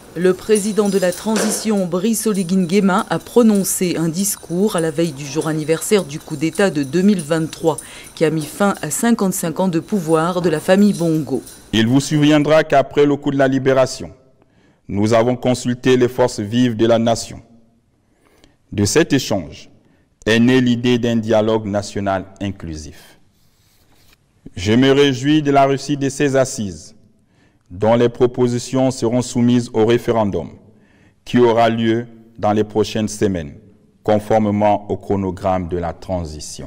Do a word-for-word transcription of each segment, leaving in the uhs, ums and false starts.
Le président de la transition, Brice Oligui Nguema, a prononcé un discours à la veille du jour anniversaire du coup d'État de deux mille vingt-trois, qui a mis fin à cinquante-cinq ans de pouvoir de la famille Bongo. Il vous souviendra qu'après le coup de la libération, nous avons consulté les forces vives de la nation. De cet échange est née l'idée d'un dialogue national inclusif. Je me réjouis de la réussite de ces assises, dont les propositions seront soumises au référendum, qui aura lieu dans les prochaines semaines, conformément au chronogramme de la transition.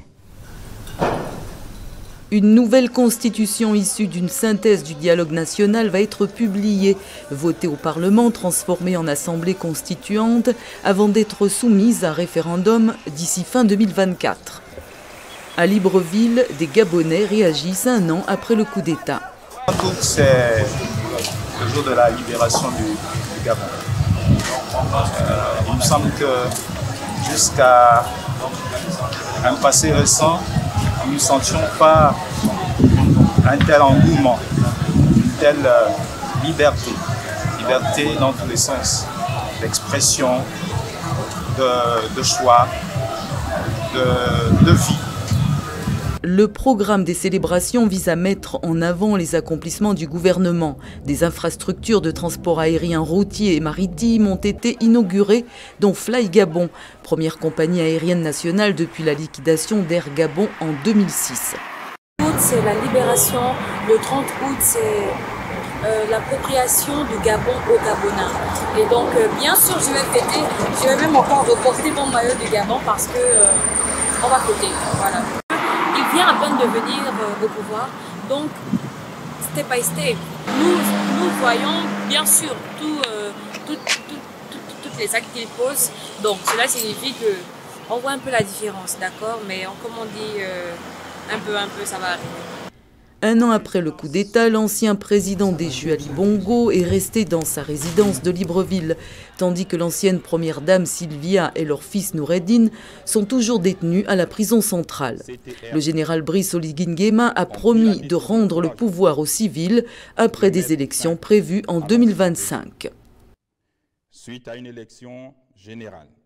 Une nouvelle constitution issue d'une synthèse du dialogue national va être publiée, votée au Parlement, transformée en assemblée constituante, avant d'être soumise à référendum d'ici fin deux mille vingt-quatre. À Libreville, des Gabonais réagissent un an après le coup d'État. C'est le jour de la libération du, du Gabon. Euh, il me semble que jusqu'à un passé récent, nous ne sentions pas un tel engouement, une telle euh, liberté, liberté dans tous les sens, d'expression, de, de choix, de, de vie. Le programme des célébrations vise à mettre en avant les accomplissements du gouvernement. Des infrastructures de transport aérien, routier et maritime ont été inaugurées, dont Fly Gabon, première compagnie aérienne nationale depuis la liquidation d'Air Gabon en deux mille six. C'est la libération, le trente août, c'est euh, l'appropriation du Gabon aux Gabonais. Et donc, euh, bien sûr, je vais fêter, je vais même encore reporter mon maillot du Gabon parce que euh, on va fêter. Voilà. Il vient à peine de venir euh, au pouvoir, donc step by step, nous, nous voyons bien sûr tout, euh, tout, tout, tout, toutes les actes qu'il pose, donc cela signifie qu'on voit un peu la différence, d'accord, mais on, comme on dit, euh, un peu, un peu, ça va arriver. Un an après le coup d'État, l'ancien président déchu Ali Bongo est resté dans sa résidence de Libreville, tandis que l'ancienne première dame Sylvia et leur fils Noureddine sont toujours détenus à la prison centrale. Le général Brice Oligui Nguema a promis de rendre le pouvoir aux civils après des élections prévues en deux mille vingt-cinq. Suite à une élection générale.